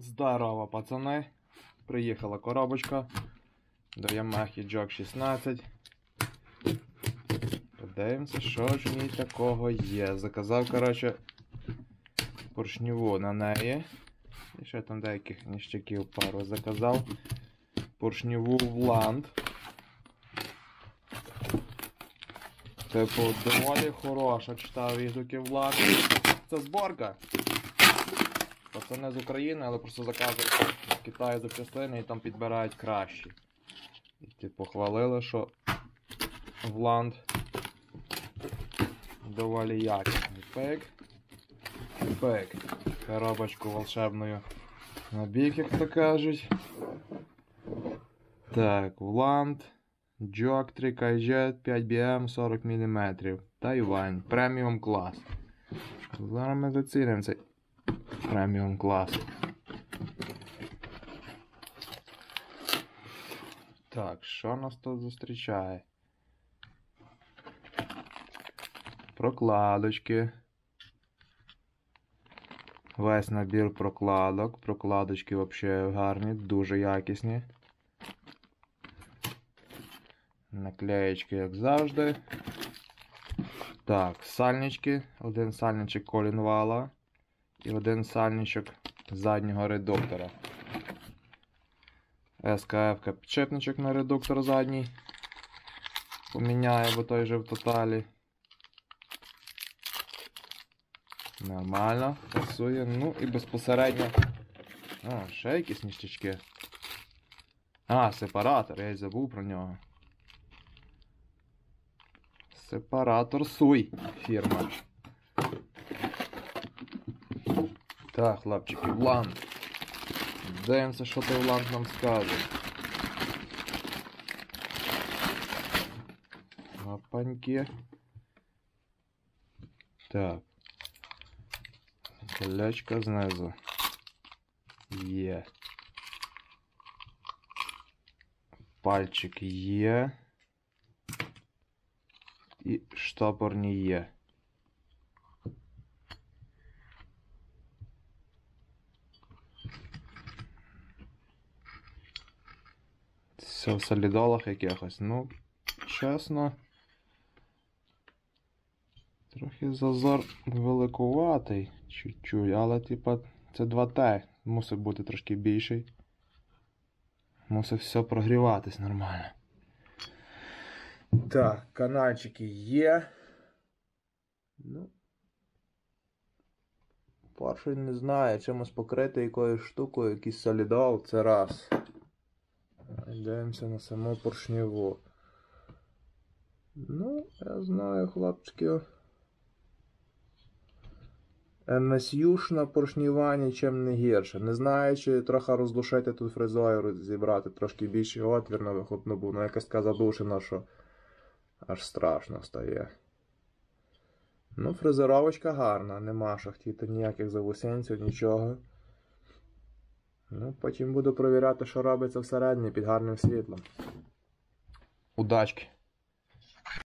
Здорово, пацани. Приїхала коробочка до Yamaha Jog 16. Подивимося, що ж в ній такого є. Заказав, коротше, поршневу на неї. І ще там деяких ніштяків пару заказав. Поршневу Вланд. Типу, доволі хороша, читав відгуки Вланд. Це зборка. Пацани з України, але просто заказують в Китаї запчастини і там підбирають кращі. І типу хвалили, що Вланд доволі якісний. Пик. Пик. Коробочку волшебною на бік, як то кажуть. Так, Вланд Jog 3 KJ 5BM 40 мм. Тайвань. Преміум клас. Зараз ми зацінимо цей преміум клас. Так, що нас тут зустрічає? Прокладочки. Весь набір прокладок. Прокладочки взагалі гарні, дуже якісні. Наклеєчки, як завжди. Так, сальнички. Один сальничок колінвала. І один сальничок заднього редуктора. СКФ підшипничок на редуктор задній. Поміняє, бо той же в тоталі. Нормально, пасує. Ну і безпосередньо... А, ще якісь ніштячки. А, сепаратор, я й забув про нього. Сепаратор Суй фірма. Так, хлопчики, Вланд. Дивимося, що той Вланд нам скаже. Опаньки. Так. Колечко знизу. Є. Пальчик є. І штопорні є. Все в солідолах якихось. Ну, чесно, трохи зазор великуватий, чуть-чуть, але типа це 2Т, мусить бути трошки більший. Мусить все прогріватись нормально. Так, канальчики є. Ну, поршень не знаю, чимось покритий якоюсь штукою, якийсь солідол, це раз. Дивимося на саму поршневу. Ну, я знаю, хлопчики. МСЮшна поршнева нічим не гірше. Не знаю, чи трохи роздушити тут фрезою, зібрати трошки більший отвір на вихлопну був. Ну, якась така задушена, що аж страшно стає. Ну, фрезеровочка гарна, нема що хотіти ніяких завусенців, нічого. Ну, потім буду перевіряти, що робиться всередині під гарним світлом. Удачки!